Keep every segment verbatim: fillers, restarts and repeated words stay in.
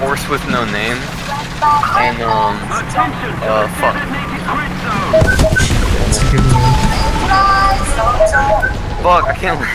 horse with no name, and um, uh, fuck. Fuck, I can't.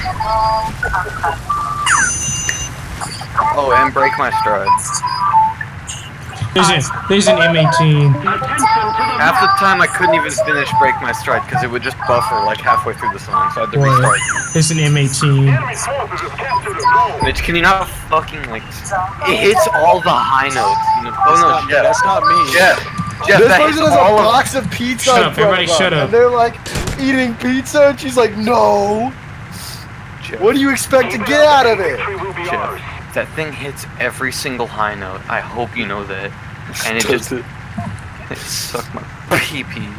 Oh, and break my stride. There's an, there's an M eighteen. Half the time I couldn't even finish break my stride because it would just buffer like halfway through the song, so I had to What? restart. There's an M eighteen. Mitch, can you not fucking like? It hits all the high notes. You know? Oh no, Jeff. That's not me. Jeff. Jeff, This that person hits has a all of. box of pizza. Shut in up, front everybody of shut them, up. And they're like eating pizza, and she's like, "No. Jeff, What do you expect to get out of it?" Jeff, that thing hits every single high note. I hope you know that. And it just it sucked my pee pee.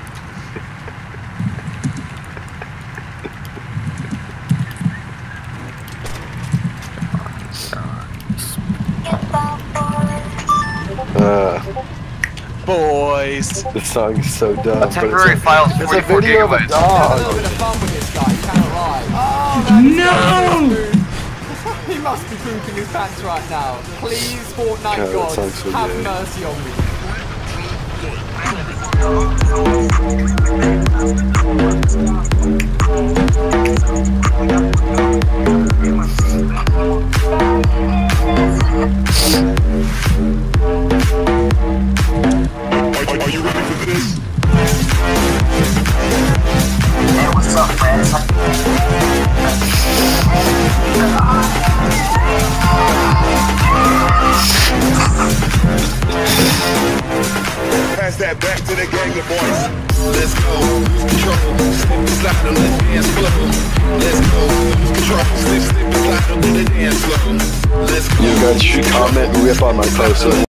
Uh, Boys. this song is so dumb. A temporary but file is it's a, it's a forty-four video of a gigabytes. Have a dog. little bit of fun with this guy, you cannot lie. Oh, No! he must be pooping his pants right now. Please, Fortnite God, that God, sounds so have good. mercy on me. Are, are you ready for this? Hey, what's up, friends? Pass that back to the gang of boys. Let's go, lose control. Slip and slide on the dance floor. Let's go, lose control. Slip, slip and slide on the dance floor. Let's go. You guys should comment and rip on my post.